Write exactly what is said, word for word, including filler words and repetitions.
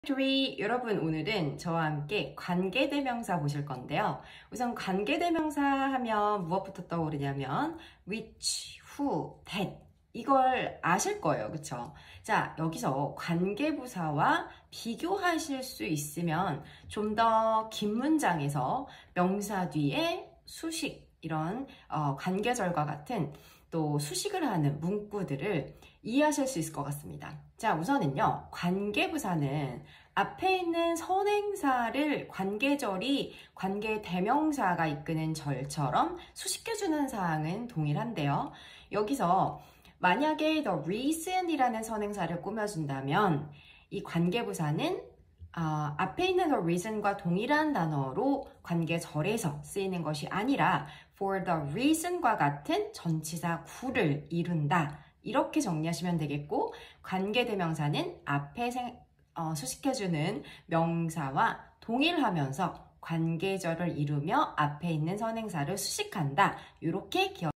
삼, 여러분 오늘은 저와 함께 관계대명사 보실 건데요. 우선 관계대명사 하면 무엇부터 떠오르냐면 which, who, that 이걸 아실 거예요. 그쵸? 자, 여기서 관계부사와 비교하실 수 있으면 좀 더 긴 문장에서 명사 뒤에 수식 이런 어, 관계절과 같은 또 수식을 하는 문구들을 이해하실 수 있을 것 같습니다. 자, 우선은요, 관계부사는 앞에 있는 선행사를 관계절이 관계대명사가 이끄는 절처럼 수식해주는 사항은 동일한데요. 여기서 만약에 the reason이라는 선행사를 꾸며준다면 이 관계부사는 어, 앞에 있는 the reason과 동일한 단어로 관계절에서 쓰이는 것이 아니라 for the reason과 같은 전치사 구를 이룬다. 이렇게 정리하시면 되겠고, 관계대명사는 앞에 생, 어, 수식해주는 명사와 동일하면서 관계절을 이루며 앞에 있는 선행사를 수식한다. 이렇게 기억